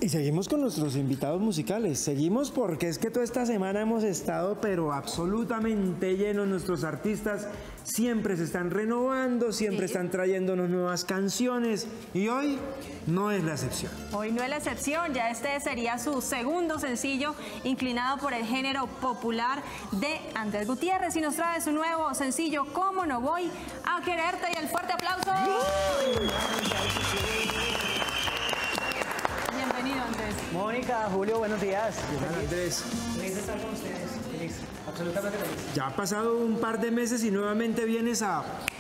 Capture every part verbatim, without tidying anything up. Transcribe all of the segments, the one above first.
Y seguimos con nuestros invitados musicales, seguimos porque es que toda esta semana hemos estado pero absolutamente llenos, nuestros artistas siempre se están renovando, siempre sí. están trayéndonos nuevas canciones y hoy no es la excepción. Hoy no es la excepción, ya este sería su segundo sencillo inclinado por el género popular de Andrés Gutiérrez y nos trae su nuevo sencillo ¿Cómo no voy a quererte? Y el fuerte aplauso. Bienvenido, Andrés. Mónica, Julio, buenos días. Hola, Andrés. Feliz de estar con ustedes. Feliz, absolutamente feliz. Ya ha pasado un par de meses y nuevamente vienes a,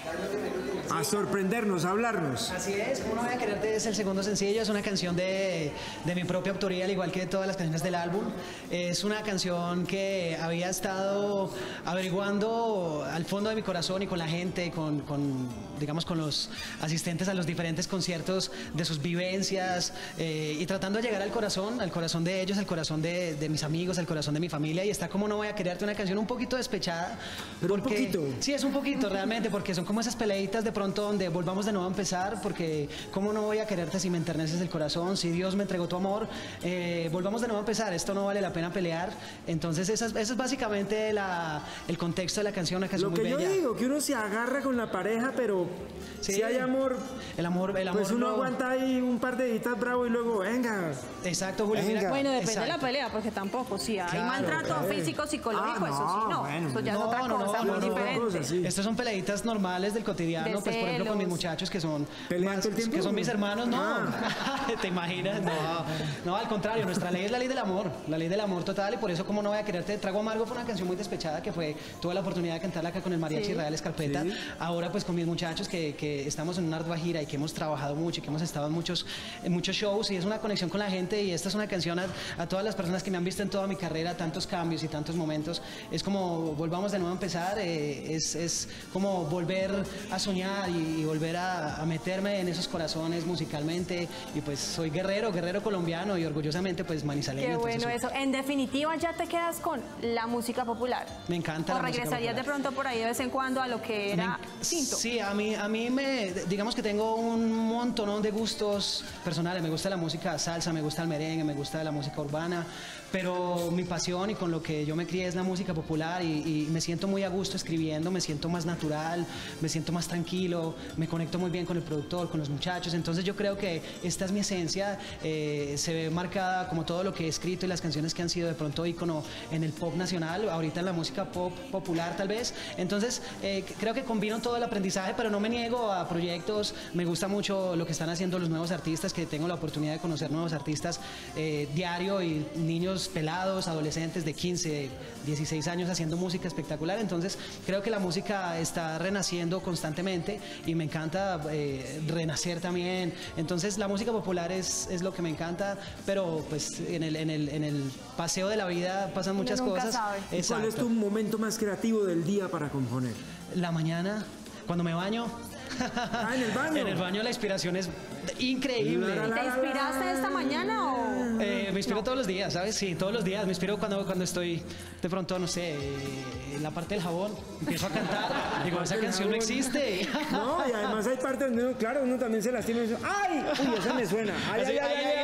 a sorprendernos, a hablarnos. Así es, ¿Cómo no voy a quererte? Es el segundo sencillo, es una canción de, de mi propia autoría, al igual que todas las canciones del álbum. Es una canción que había estado averiguando al fondo de mi corazón y con la gente, con, con digamos, con los asistentes a los diferentes conciertos de sus vivencias eh, y tratando de llegar al corazón, al corazón de ellos, al corazón de, de mis amigos, al corazón de mi familia. Y está Cómo no voy a quererte, una canción un poquito despechada. Pero porque, un poquito. Sí, es un poquito realmente, porque son como esas peleitas de pronto donde volvamos de nuevo a empezar, porque cómo no voy a quererte si me enterneces el corazón, si Dios me entregó tu amor, eh, volvamos de nuevo a empezar, esto no vale la pena pelear. Entonces esa, esa es básicamente la, el contexto de la canción, una canción Lo que muy yo bella. digo, que uno se agarra con la pareja, pero sí, si hay amor, el amor, el amor pues uno no... aguanta ahí un par de editas bravo y luego venga. Exacto, Julio. Venga. Mira, bueno, depende exacto. de la pelea, porque tampoco, si hay Claro, maltrato claro. físico, psicológico, Ah, eso sí, no, no, bueno. eso ya es No, otra no, cosa, no, muy no, no, diferente. cosa, sí. Estas son peleitas normales del cotidiano, De pues por ejemplo con mis celos. muchachos que son ¿Pelean todo el tiempo? que son mis hermanos, no. Ah. ¿Te imaginas? No, no, al contrario, nuestra ley es la ley del amor, la ley del amor total, y por eso Cómo no voy a quererte. Trago Amargo fue una canción muy despechada que fue, tuve la oportunidad de cantarla acá con el Mariachi Sí. Real Escarpeta. Sí. Ahora pues con mis muchachos que, que estamos en una ardua gira y que hemos trabajado mucho y que hemos estado en muchos, en muchos shows, y es una conexión con la gente, y esta es una canción a, a todas las personas que me han visto en toda mi carrera, tantos cambios y tantos momentos. Es como volvamos de nuevo a empezar, eh, es, es como volver a soñar y, y volver a, a meterme en esos corazones musicalmente, y pues soy guerrero, guerrero colombiano y orgullosamente pues manizaleño. Qué bueno entonces, eso. En definitiva, ya te quedas con la música popular. Me encanta ¿O la música regresarías de popular. pronto por ahí de vez en cuando a lo que era Me- cinto? Sí, a mí, a mí me, digamos que tengo un montón de gustos personales. Me gusta la música salsa, me gusta el merengue, me gusta la música urbana, pero mi pasión y con lo que yo me crié es la música popular, y, y me siento muy a gusto escribiendo, me siento más natural, me siento más tranquilo, me conecto muy bien con el productor, con los muchachos. Entonces yo creo que esta es mi esencia, eh, se ve marcada como todo lo que he escrito y las canciones que han sido de pronto ícono en el pop nacional, ahorita en la música pop popular tal vez. Entonces eh, creo que combino todo el aprendizaje, pero no me niego a proyectos. Me gusta mucho lo que están haciendo los nuevos artistas, que tengo la oportunidad de conocer nuevos artistas eh, diario, y niños pelados, adolescentes de quince, dieciséis años haciendo música espectacular. Entonces creo que la música está renaciendo constantemente y me encanta eh, renacer también. Entonces la música popular es, es lo que me encanta, pero pues en el, en el, en el paseo de la vida pasan muchas nunca cosas. sabe. ¿Y ¿Cuál es Exacto. tu momento más creativo del día para componer? La mañana, cuando me baño. Ah, ¿en el baño? En el baño la inspiración es increíble. La, la, la, ¿Te inspiraste esta mañana o...? Eh, me inspiro todos los días, ¿sabes? Sí, todos los días. Me inspiro cuando, cuando estoy de pronto, no sé, eh, en la parte del jabón, empiezo a cantar. Digo, esa del canción no jabón. existe. No, y además hay partes donde uno, claro, uno también se lastima y dice, ¡ay! Uy, esa me suena. ¡Ay, Así, ay, ay, ay!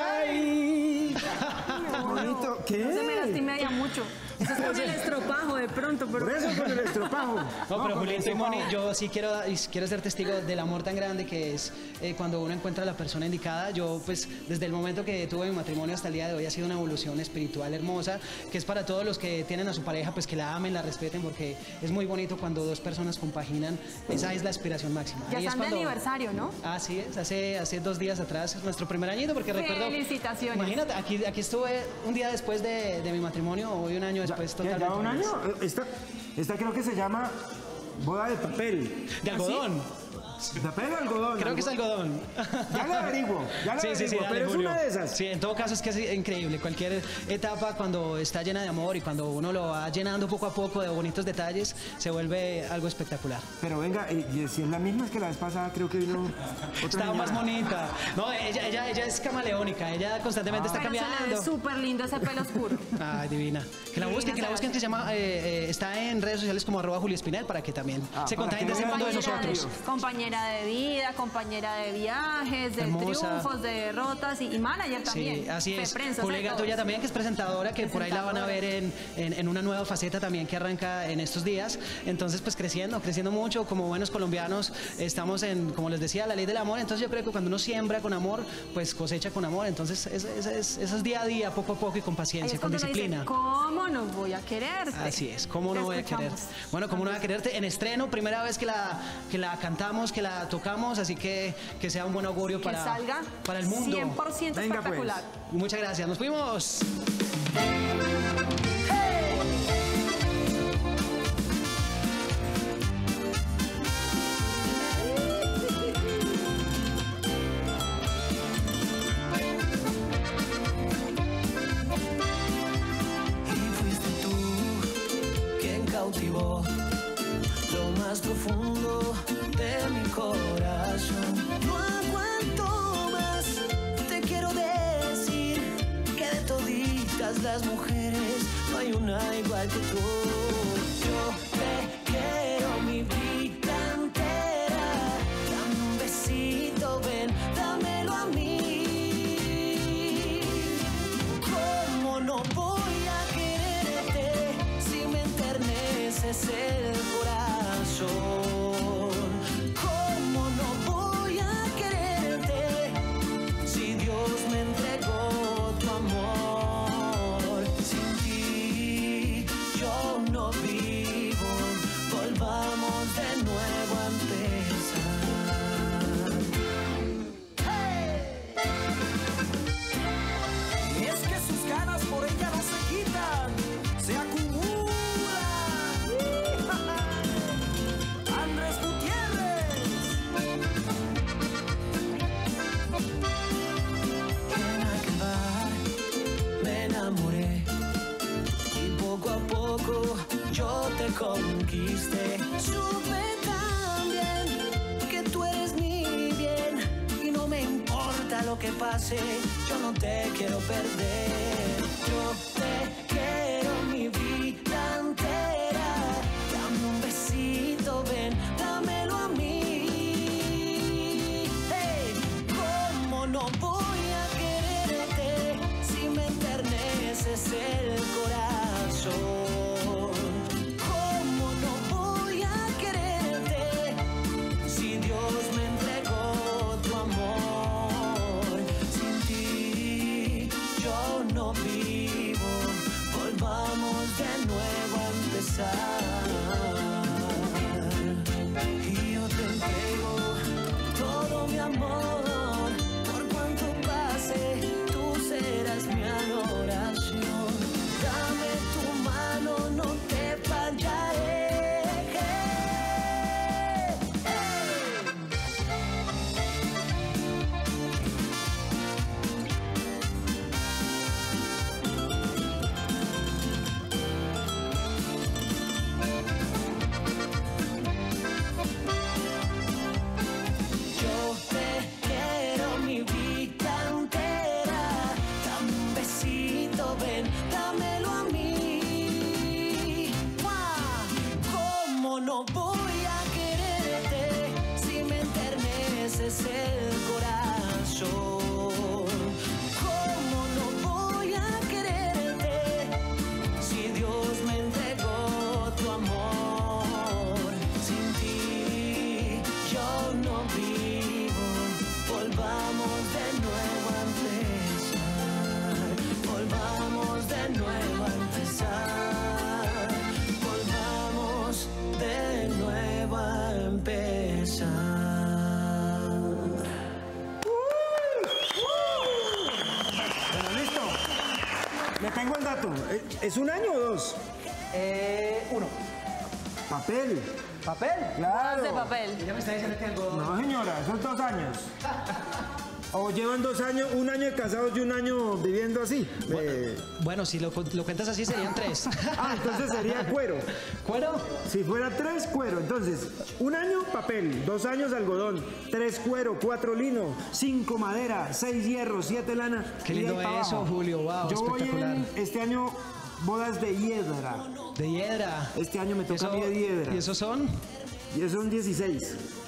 ay, No, bonito. ¿Qué? No se me lastime ya mucho. Eso es con el estropajo de pronto, pero... Por eso con el estropajo. No, pero con Julieta el y Moni, estropajo. yo sí quiero, y quiero ser testigo del amor tan grande que es eh, cuando uno encuentra a la persona indicada. Yo, pues, desde el momento que tuve mi matrimonio hasta el día de hoy ha sido una evolución espiritual hermosa, que es para todos los que tienen a su pareja, pues que la amen, la respeten, porque es muy bonito cuando dos personas compaginan. Esa es la aspiración máxima. Ya Ahí es están de cuando- aniversario, ¿no? Así es, hace, hace dos días atrás, nuestro primer añito, porque recuerdo... Felicitaciones. Imagínate, aquí, aquí estuve un día después de, de mi matrimonio, hoy un año después, ¿Ya, totalmente ya un año? feliz. Esta, esta creo que se llama boda de papel. De algodón. ¿De papel o algodón? Creo que es algodón. Ya lo averiguo, ya lo Sí, sí, sí, averiguo, dale, pero es Julio. una de esas. Sí, en todo caso es que es increíble. Cualquier etapa cuando está llena de amor y cuando uno lo va llenando poco a poco de bonitos detalles, se vuelve algo espectacular. Pero venga, y, y si es la misma, es que la vez pasada creo que vino otra Estaba más señora. bonita. No, ella, ella, ella es camaleónica, ella constantemente está Pero se le ve cambiando. súper lindo ese pelo oscuro. Ay, divina. Que la Divina, busquen, que la se busquen, la que se llama, eh, eh, está en redes sociales como arroba Julio Espinel para que también Ah, se para contagien que de ese vean mundo de los nosotros. horarios. Compañeros. compañera de vida, compañera de viajes, de Hermosa. triunfos, de derrotas y, y manager también. Sí, así de es. prensa, Colega sobre todo. tuya también, que es presentadora, que por ahí la van a ver en, en, en una nueva faceta también que arranca en estos días. Entonces, pues creciendo, creciendo mucho. Como buenos colombianos, estamos en, como les decía, la ley del amor. Entonces, yo creo que cuando uno siembra con amor, pues cosecha con amor. Entonces, es, es, es, eso es día a día, poco a poco y con Ahí paciencia, es con cuando uno dice, disciplina. ¿cómo no voy a quererte? Así es, ¿cómo Te no voy a escuchamos. quererte? Bueno, ¿cómo no voy a quererte? En estreno, primera vez que la, que la cantamos, que la tocamos, así que que sea un buen augurio Que para, salga para el mundo. cien por ciento Venga, pues. espectacular. Muchas gracias, nos fuimos. Y fuiste tú quien cautivó lo más profundo de mi corazón. No aguanto más, te quiero decir que de toditas las mujeres no hay una igual que tú. Yo te quiero mi vida entera. Dame un besito, ven, dámelo a mí. ¿Cómo no voy a quererte si me enterneces el corazón? ¿Cómo no voy a quererte si Dios me entregó tu amor? Sin ti yo no vivo, volvamos de nuevo a empezar. ¡Hey! Y es que sus ganas por ella no se quitan, se acumulan. Andrés Gutiérrez. En aquel bar me enamoré y poco a poco yo te conquisté. Supe también que tú eres mi bien y no me importa lo que pase, yo no te quiero perder. Yo te quiero mi vida entera. Dame un besito, ven, dámelo a mí. Hey, ¿cómo no voy a quererte si me enterneces el corazón? ¿Cómo no voy a quererte si Dios me entregó tu amor? Sin ti yo no vivo, volvamos de nuevo a empezar. Y yo te entrego todo mi amor, por cuanto pase, tú serás mi adoración. Dame tu mano, no te fallaré. Yo te quiero mi vida entera. Dame un besito, ven, dámelo a mí. ¡Mua! ¿Cómo no voy a quererte si me enterneces el corazón? ¿Cómo no voy a quererte si Dios me entregó tu amor? Sin ti yo no vivo, volvamos de nuevo a empezar. Volvamos de nuevo a empezar. Volvamos de nuevo a empezar. Bueno, listo. Le tengo el dato. ¿Es- ¿Es un año o dos? Eh, uno. Papel. ¿Papel? Claro. De papel. Ella me está diciendo que algo... No, señora, esos dos años. O llevan dos años, un año de casados y un año viviendo así. Eh, Bueno, si lo, lo cuentas así serían tres. ah, entonces sería cuero. ¿Cuero? Si fuera tres, cuero. Entonces, un año papel, dos años algodón, tres cuero, cuatro lino, cinco madera, seis hierro, siete lana. Qué y lindo ahí para eso, abajo. Julio, wow, Yo voy espectacular. en este año bodas de hiedra. De hiedra. Este año me toca a mí de Eso- hiedra. ¿Y esos son? Y esos son dieciséis.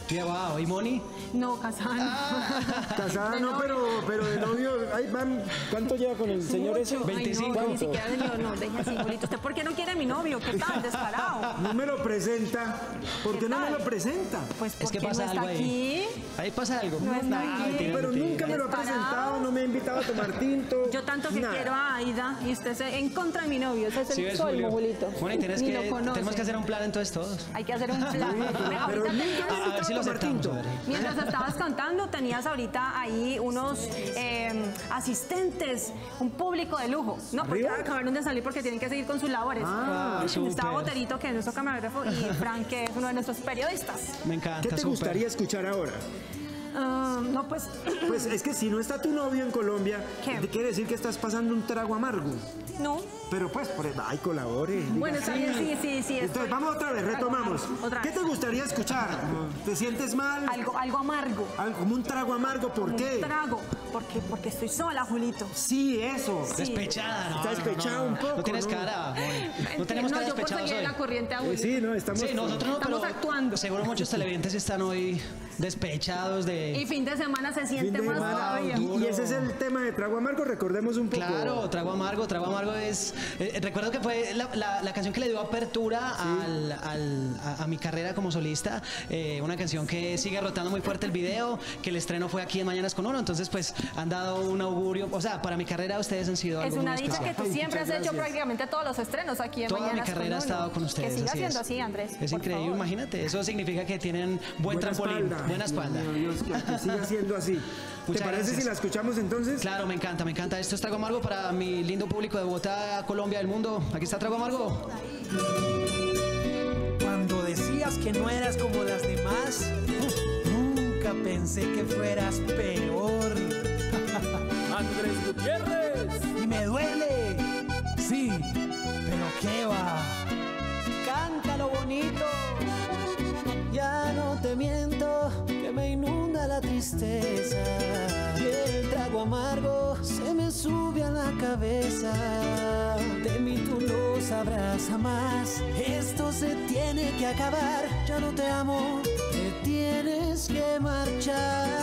Qué wow, ¿y Moni? No, casada. Ah. Casada no, pero, pero de novio, ay, van, ¿cuánto lleva con el señor ese? Mucho. Ay, veinticinco. no, ni siquiera de novio, no, deje así, Julito. ¿Usted por qué no quiere a mi novio? ¿Qué tal? Descarado. No me lo presenta. ¿Por qué no me tal? lo presenta? Pues Es porque que pasa no está algo ahí. aquí. Ahí pasa algo. No está Nah, aquí. mentira, Pero mentira. nunca me lo ha Descarado. presentado, no me ha invitado a tomar tinto. Yo tanto que nada. quiero a Aida y usted se en contra de mi novio. Ese es el Sí, ves, colmo, Julio. Julito. Bueno, y tienes Ni que, lo conoce. tenemos que hacer un plan entonces todos. Hay que hacer un plan. Ve, Pero ahorita nunca tenías- me ha A ver si lo invitado a tomar aceptamos. tinto. a ver. Mientras estabas cantando, tenías ahorita ahí unos eh, asistentes, un público de lujo. No, porque ¿Arriba? acabaron de salir porque tienen que seguir con sus labores. Ah, Estaba súper. Boterito, que es nuestro camarógrafo, y Frank, que es uno de nuestros periodistas. Me encanta. ¿Qué te súper. gustaría escuchar ahora? Ah, no, pues, Pues es que si no está tu novio en Colombia, ¿Qué? te quiere decir que estás pasando un trago amargo. no. Pero pues, por, ay, colabore. diga Bueno, está bien, sí, sí, sí. Entonces, estoy- vamos otra vez, retomamos. Otra ¿Qué vez. te gustaría escuchar? ¿Te sientes mal? Algo, algo amargo. Algo como un trago amargo, ¿por Un qué? trago. Porque, porque estoy sola, Julito. Sí, eso. Despechada, no. Está no, no, despechado no, un poco, No tienes ¿no? cara, Moni. No tenemos no, cara yo por despechados seguir hoy. la corriente a Eh, Julio. sí, no, estamos... Sí, nosotros no, Estamos pero actuando. seguro muchos televidentes están hoy despechados de... Y fin de semana se Fin siente de más semana. todavía. Y, y ese es el tema de trago amargo, recordemos un poco. Claro, Trago Amargo, Trago Amargo es... eh, recuerdo que fue la, la- la canción que le dio apertura al- al- a, a mi carrera como solista, eh, una canción que sigue rotando muy fuerte el video, que el estreno fue aquí en Mañanas con Uno, entonces pues han dado un augurio, o sea, para mi carrera ustedes han sido Es algo una muy dicha especial. que tú Ay, siempre has muchas hecho gracias. prácticamente todos los estrenos aquí en Toda mi Mañanas carrera ha con estado Uno. con ustedes. Que siga así siendo es. así, Andrés. Es por increíble, favor. imagínate, eso significa que tienen buen Buena trampolín, espalda. buena espalda. Dios mío, Dios, que, que siga siendo así. ¿Te Muchas parece gracias. si la escuchamos entonces? Claro, me encanta, me encanta. Esto es Trago Amargo para mi lindo público de Bogotá, Colombia, del mundo. Aquí está Trago Amargo. Cuando decías que no eras como las demás, nunca pensé que fueras peor. Andrés Gutiérrez. Y me duele, sí, pero qué va. Cántalo bonito. Ya no te miento, que me inunda la tristeza. Y el trago amargo se me sube a la cabeza. De mí tú no sabrás jamás. Esto se tiene que acabar. Ya no te amo, te tienes que marchar.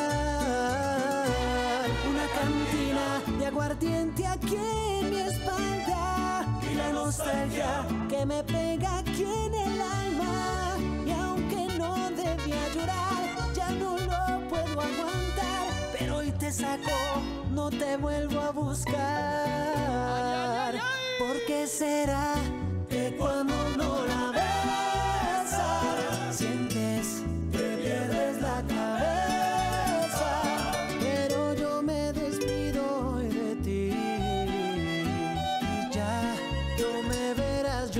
Una cantina de aguardiente aquí en mi espalda. Y la nostalgia que me pega aquí en el alma. Y aunque no debía llorar, ya no lo puedo aguantar. Pero hoy te saco, no te vuelvo a buscar. ¿Por qué será que cuando no la besas sientes que pierdes la cabeza? Pero yo me despido hoy de ti y ya no me verás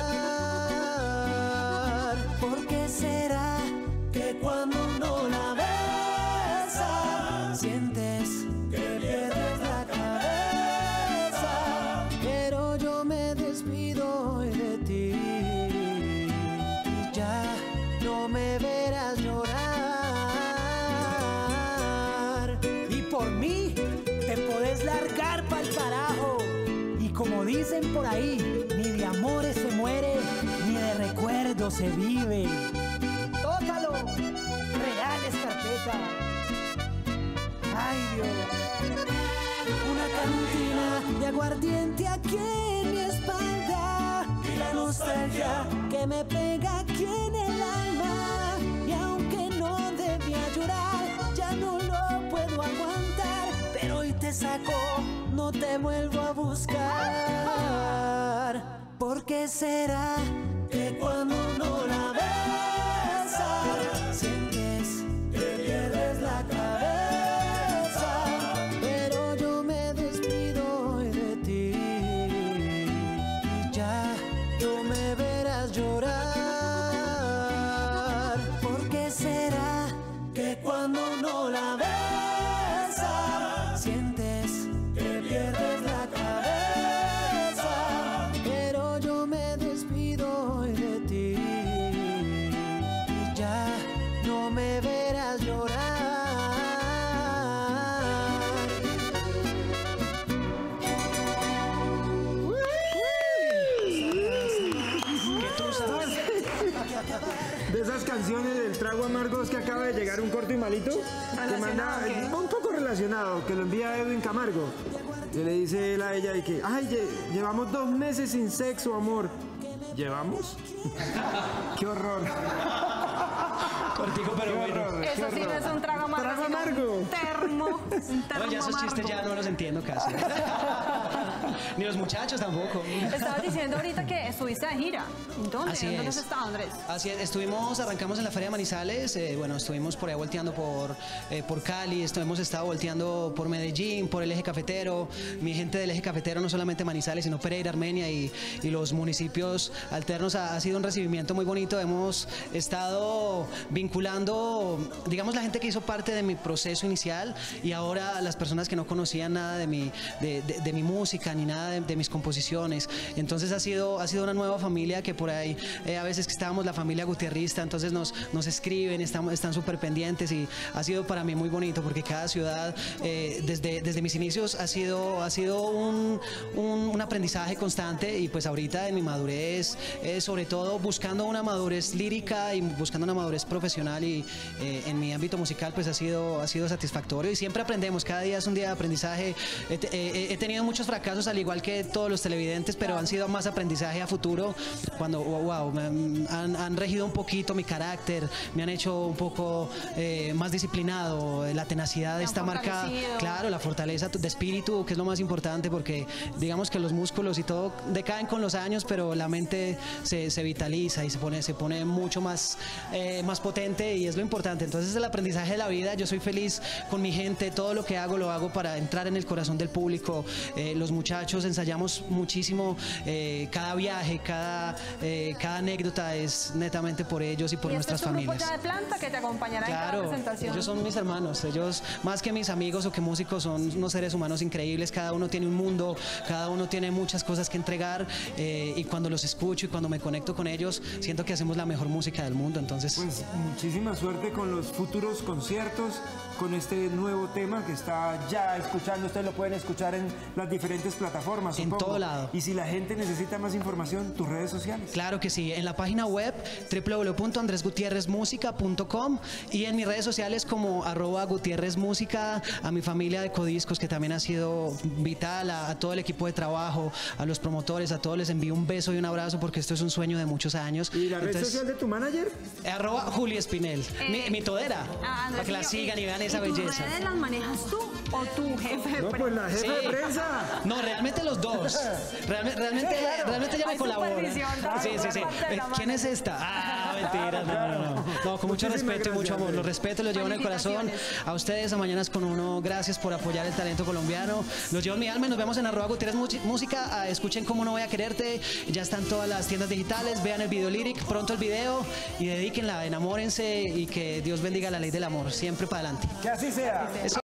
llorar. ¿Por qué será que cuando no la besas sientes que pierdes la cabeza? Pero yo me despido hoy de ti y ya no me verás llorar. Y por mí te podés largar pa'l carajo. Y como dicen por ahí, ni de amores se muere, ni de recuerdos se vive. Tócalo, reales carpeta. Ay Dios. Una cantina de aguardiente aquí en mi espalda. Y la nostalgia que me pega aquí en el alma. Y aunque no debía llorar, ya no lo puedo aguantar. Pero hoy te saco, no te vuelvo a buscar. ¿Por qué será que cuando no la besas sientes que pierdes la cabeza? Pero yo me despido hoy de ti y ya no me verás llorar. ¿Por qué será que cuando no la besas sientes que pierdes la cabeza? Pero yo me despido hoy de ti canciones del Trago Amargo es que acaba de llegar un corto y malito que manda ¿Qué? un poco relacionado, que lo envía Edwin Camargo. Y le dice él a ella y que, ay, lle- llevamos dos meses sin sexo, amor. ¿Llevamos? ¡Qué horror! Cortico, pero ¡Qué bueno. horror! Eso qué sí no horror. es un trago amargo. Trago sino amargo. Un termo. Un termo Oye, esos chistes amargo. ya no los entiendo casi. Ni los muchachos tampoco. Estabas diciendo ahorita que estuviste de gira. ¿Dónde? Así ¿Dónde es. has estado, Andrés? Así es, estuvimos, arrancamos en la Feria de Manizales, eh, bueno, estuvimos por ahí volteando por, eh, por Cali, estu- hemos estado volteando por Medellín, por el eje cafetero, mi gente del eje cafetero, no solamente Manizales, sino Pereira, Armenia y, y los municipios alternos, ha, ha sido un recibimiento muy bonito, hemos estado vinculando, digamos, la gente que hizo parte de mi proceso inicial y ahora las personas que no conocían nada de mi, de, de- de mi música ni nada de, de mis composiciones, entonces ha sido, ha sido una nueva familia que por ahí eh, a veces que estábamos la familia gutierrista, entonces nos, nos escriben, estamos, están súper pendientes y ha sido para mí muy bonito porque cada ciudad eh, desde, desde mis inicios ha sido, ha sido un, un, un aprendizaje constante y pues ahorita en mi madurez, eh, sobre todo buscando una madurez lírica y buscando una madurez profesional y eh, en mi ámbito musical pues ha sido, ha sido satisfactorio y siempre aprendemos, cada día es un día de aprendizaje, he, te- he- he tenido muchos fracasos al igual que todos los televidentes, pero han sido más aprendizaje a futuro cuando, wow, me han, han regido un poquito mi carácter, me han hecho un poco eh, más disciplinado, la tenacidad Te han está marcada, fortalecido. claro, la fortaleza de espíritu, que es lo más importante, porque digamos que los músculos y todo decaen con los años, pero la mente se, se vitaliza y se pone, se pone mucho más, eh, más potente y es lo importante. Entonces el aprendizaje de la vida, yo soy feliz con mi gente, todo lo que hago lo hago para entrar en el corazón del público, eh, los muchachos ensayamos muchísimo, eh, cada viaje, cada, eh, cada anécdota es netamente por ellos y por y este nuestras es un grupo familias. ya de planta que te acompañará en cada Claro, presentación. ellos son mis hermanos, ellos más que mis amigos o que músicos son unos seres humanos increíbles, cada uno tiene un mundo, cada uno tiene muchas cosas que entregar eh, y cuando los escucho y cuando me conecto con ellos siento que hacemos la mejor música del mundo, entonces Pues muchísima suerte con los futuros conciertos, con este nuevo tema que está ya escuchando. Ustedes lo pueden escuchar en las diferentes plataformas. En supongo. todo lado. Y si la gente necesita más información, tus redes sociales. claro que sí, en la página web w w w punto andres gutierrez música punto com y en mis redes sociales como arroba Gutiérrez Música, a mi familia de Codiscos que también ha sido vital, a, a todo el equipo de trabajo, a los promotores, a todos les envío un beso y un abrazo porque esto es un sueño de muchos años. ¿Y la red Entonces, social de tu manager? arroba Juli Espinel, mi, Eh, mi todera, Ah, Andrés, para que la ¿y- sigan y vean y esa tus belleza. redes las manejas tú o tu jefe de No, pues la jefa de Sí. prensa. No, realmente los dos. Realme- realmente, realmente ya me Hay colaboran. supervisión, claro, Sí, sí, por sí. parte de Eh, la ¿Quién mano. es esta? Ah, mentira. No, no, no. No, con mucho Muchísimas respeto y mucho gracias, amor. Los Andrés. respeto y los llevo en el corazón. Felicitaciones. A ustedes, a Mañanas con Uno, gracias por apoyar el talento colombiano. Los llevo en mi alma y nos vemos en arroba Gutiérrez Muchi- Música. Ah, escuchen Cómo No Voy a Quererte. Ya están todas las tiendas digitales. Vean el video lyric, pronto el video y dedíquenla, enamórense y que Dios bendiga la ley del amor. Siempre para adelante. Que así sea. Eso.